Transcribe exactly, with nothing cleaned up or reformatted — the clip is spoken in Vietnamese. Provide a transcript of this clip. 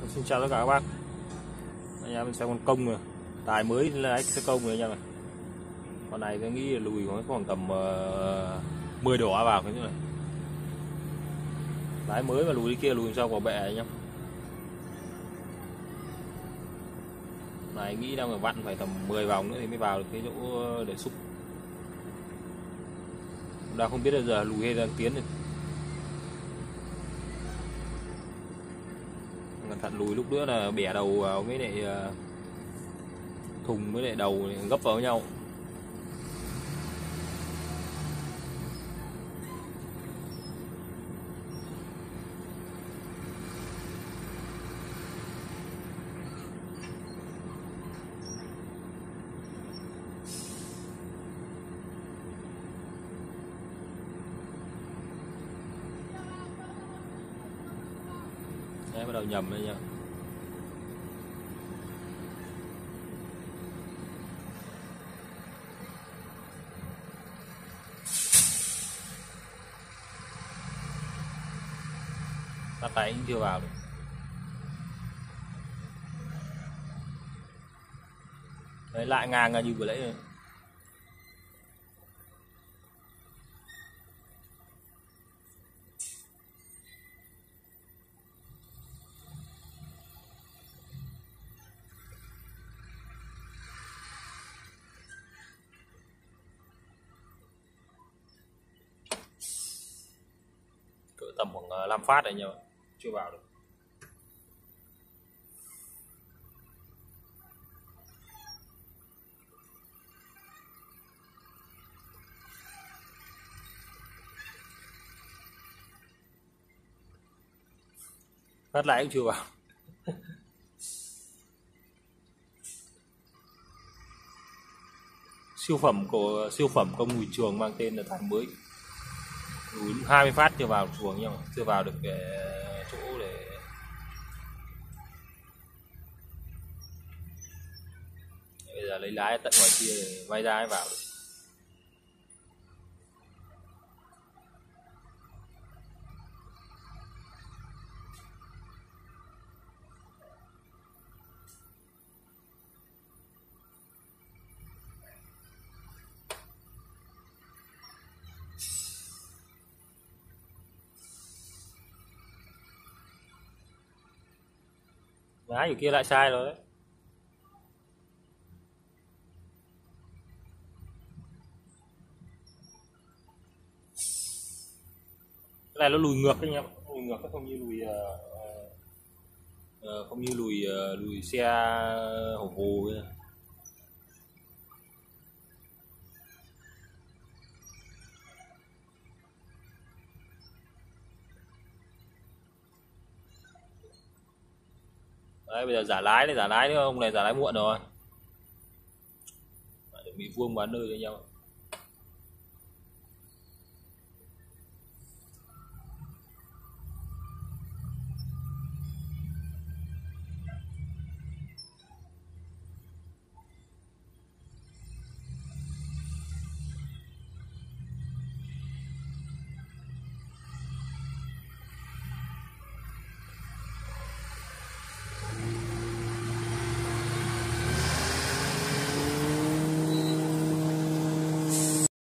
Xin chào tất cả các bác. Anh em mình xem con công rồi, tài mới là xe công rồi anh em này. Con này tôi nghĩ là lùi có khoảng tầm uh, mười đỏ vào cái này. Lái mới mà lùi đi kia lùi sao quả bẹ anh em. Này nghĩ đang phải vặn phải tầm mười vòng nữa thì mới vào được cái chỗ để xúc. Đang không biết là giờ lùi hay đang tiến rồi. Cẩn thận lùi lúc nữa là bẻ đầu vào với lại thùng với lại đầu gấp vào nhau. Đấy, bắt đầu nhầm đây nha. Tắt tay cũng chưa vào được. Đấy, lại ngang như vừa nãy. Cỡ tầm khoảng năm phát này nhưng mà chưa vào được. Phát lại cũng chưa vào. Siêu phẩm của siêu phẩm công Mùi Trường mang tên là tài mới. Lùi hai mươi phát chưa vào chuồng nhưng mà chưa vào được cái chỗ để bây giờ lấy lái tận ngoài kia để bay ra mới vào được. Lái ở kia lại sai rồi đấy. Cái này nó lùi ngược anh em, lùi ngược không như lùi uh, uh, không như lùi uh, lùi xe hổ vồ ấy. Đấy, bây giờ giả lái đấy, giả lái nữa, ông này giả lái muộn rồi. Để bị vuông bán nơi với nhau.